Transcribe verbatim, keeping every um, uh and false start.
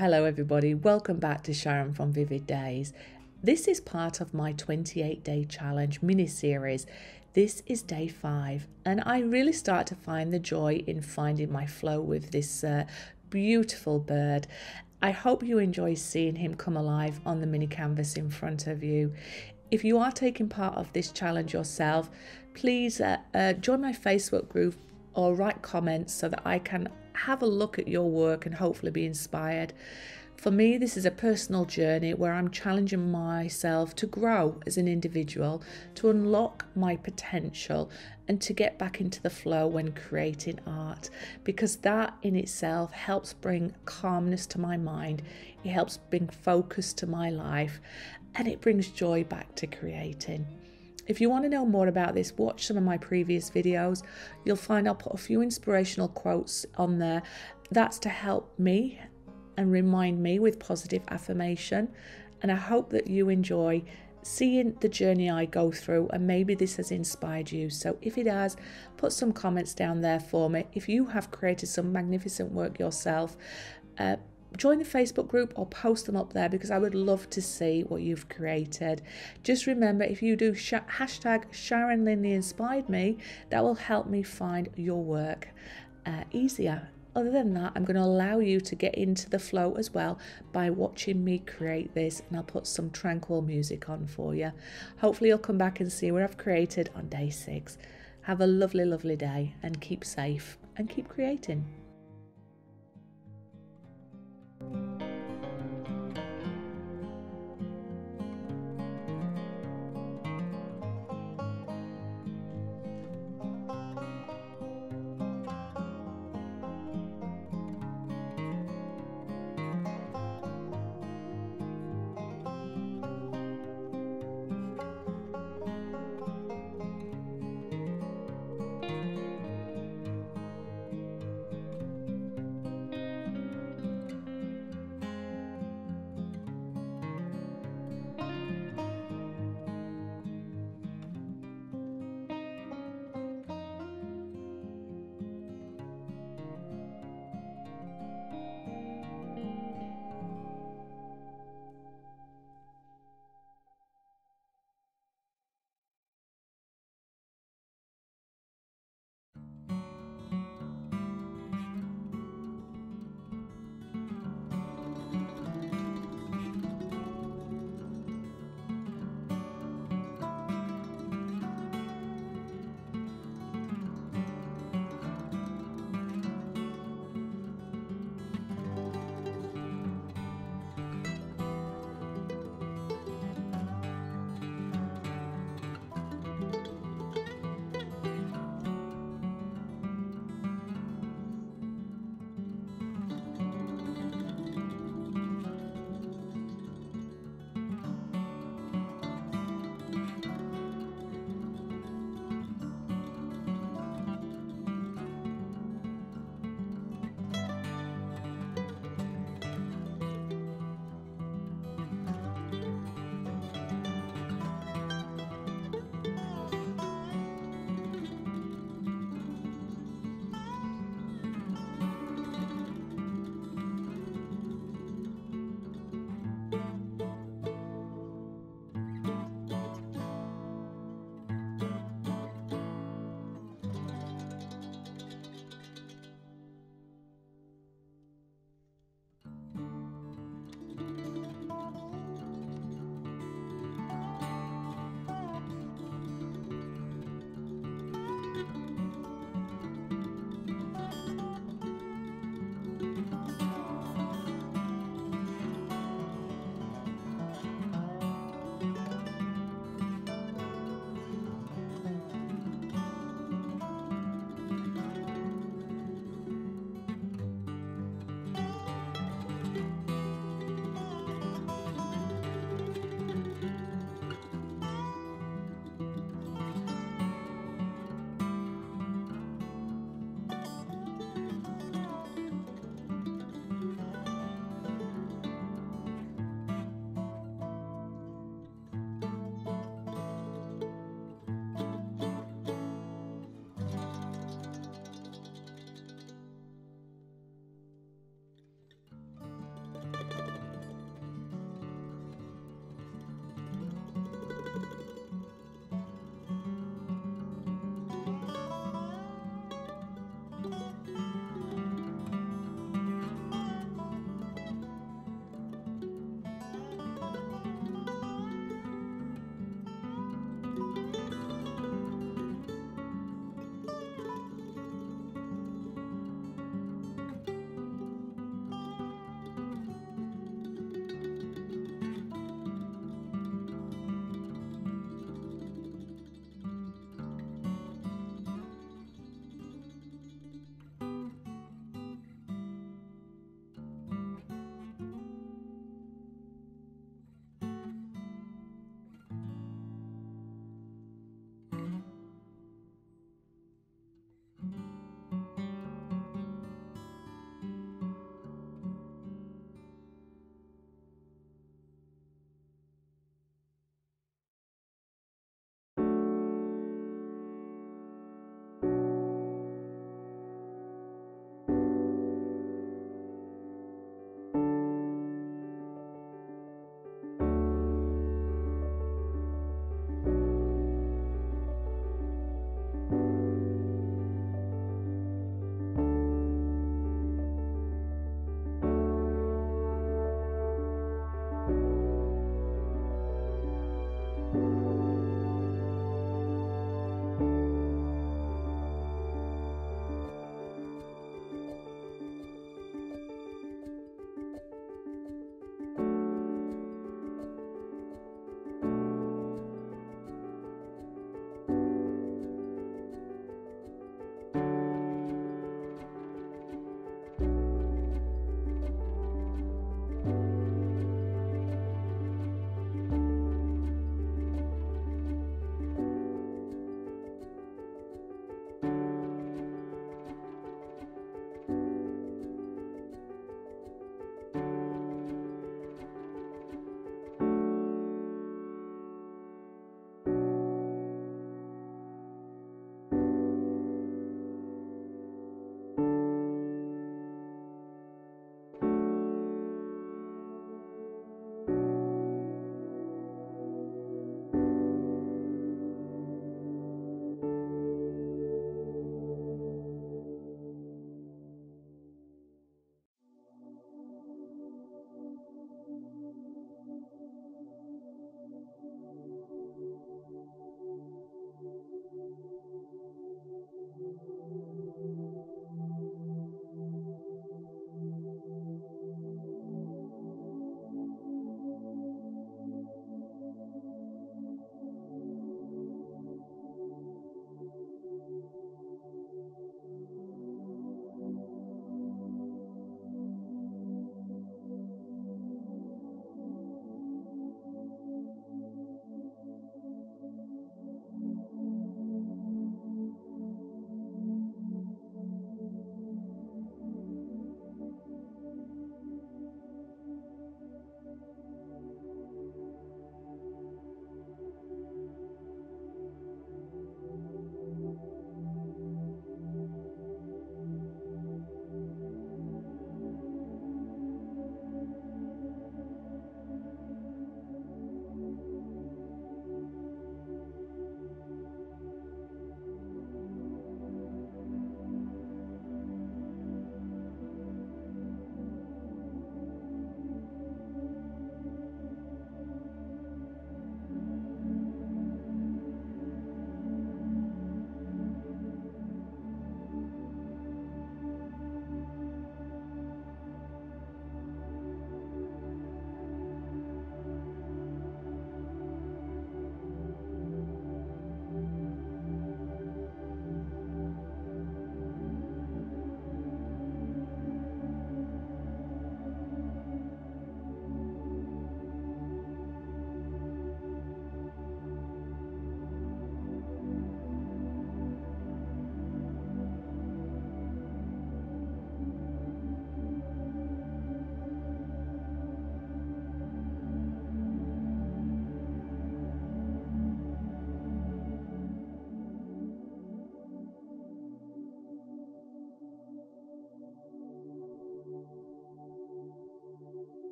Hello everybody, welcome back to Sharon from Vivid Days. This is part of my twenty-eight day challenge mini-series. This is day five and I really start to find the joy in finding my flow with this uh, beautiful bird. I hope you enjoy seeing him come alive on the mini canvas in front of you. If you are taking part of this challenge yourself, please uh, uh, join my Facebook group or write comments so that I can have a look at your work and hopefully be inspired. For me, this is a personal journey where I'm challenging myself to grow as an individual, to unlock my potential and to get back into the flow when creating art, because that in itself helps bring calmness to my mind, it helps bring focus to my life, and it brings joy back to creating. If you want to know more about this, watch some of my previous videos. You'll find I'll put a few inspirational quotes on there. That's to help me and remind me with positive affirmation. And I hope that you enjoy seeing the journey I go through, and maybe this has inspired you. So if it has, put some comments down there for me. If you have created some magnificent work yourself, uh, join the Facebook group or post them up there, because I would love to see what you've created. Just remember, if you do sh hashtag Sharon Linley Inspired Me, that will help me find your work uh, easier. Other than that, I'm going to allow you to get into the flow as well by watching me create this, and I'll put some tranquil music on for you. Hopefully you'll come back and see what I've created on day six. Have a lovely, lovely day and keep safe and keep creating.